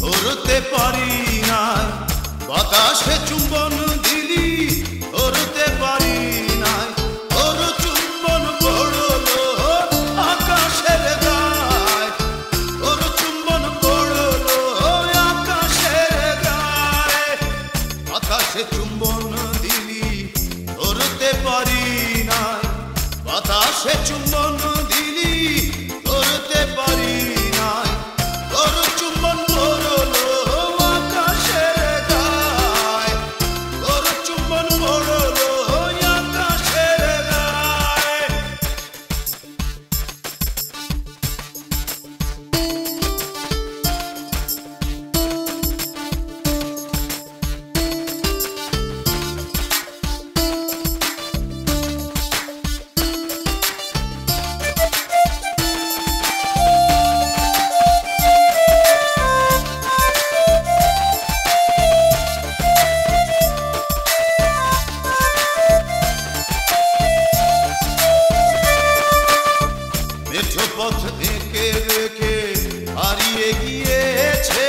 ধরতে পারি নাই, বাতাসে চুম্বন দিলি ধরতে পারি নাই, তোর চুম্বন পড়লো আকাশের গায়, তোর চুম্বন পড়লো আকাশের গায়। বাতাসে চুম্বন দিলি ধরতে পারি নাই, বাতাসে চুম্বন দিলি ধরতে পারি নাই, তোর চুম্বন পড়লো আকাশের গায়, তোর চুম্বন পড়লো আকাশের গায়। মেঠো পথ এঁকে রেখে হারিয়ে গিয়েছে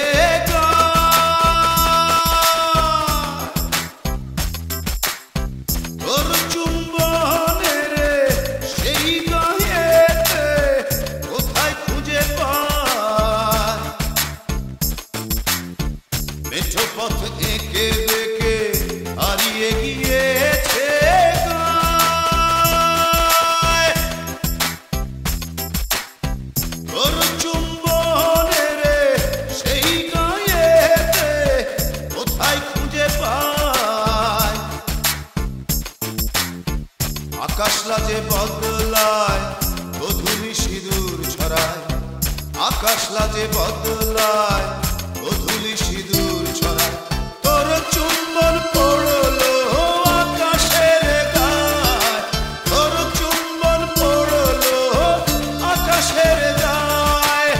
তোর চুম্বনের সেই গায়েতে কোথায় খুঁজে পায়। মেঠো পথ এঁকে রেখে হারিয়ে গিয়েছে তোর চুম্বনের সেই গায়েতে কোথায় খুঁজে পায়। আকাশ লাজে বদলায় গধূলি সিঁদুর ছড়ায়, আকাশ লাজে বদলায় গধূলি সিঁদুর ছড়ায়, তোর চুম্বন পড়লো আকাশের গায়, তোর চুম্বন পড়লো আকাশের গায়।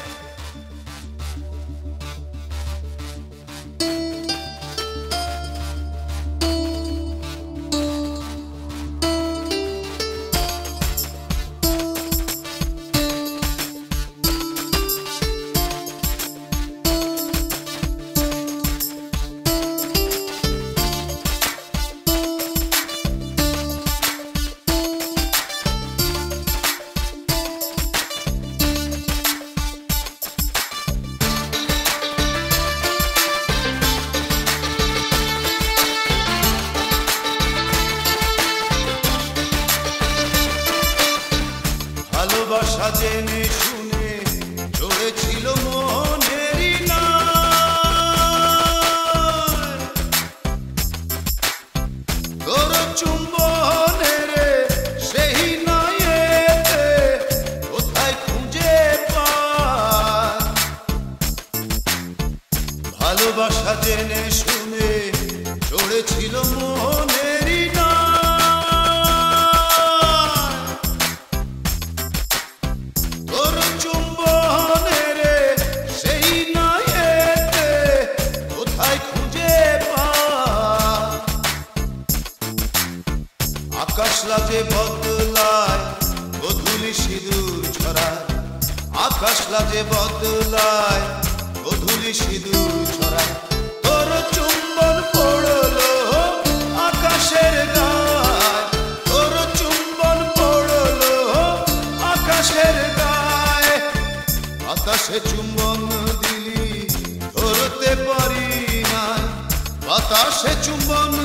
ভালোবাসা জেনে শুনে চড়েছিল মনেরই নায়, তোর চুম্বনের সেই নায়েতে কোথায় খুঁজে পায়। ভালোবাসা জেনে শুনে চড়েছিল মনেরই তোর চুম্বনের সেই নায়েতে কোথায় খুঁজে পায়। আকাশ লাজে বদলায় গধূলি সিঁদুর ছড়ায়, আকাশ লাজে বদলায় গধূলি সিঁদুর ছড়ায়, তোর চুম্বন পড়লো আকাশের গায়, তোর চুম্বন পড়লো আকাশের গায়। বাতাসে চুম্বন দিলি ধরতে পারি নাই, বাতাসে চুম্বন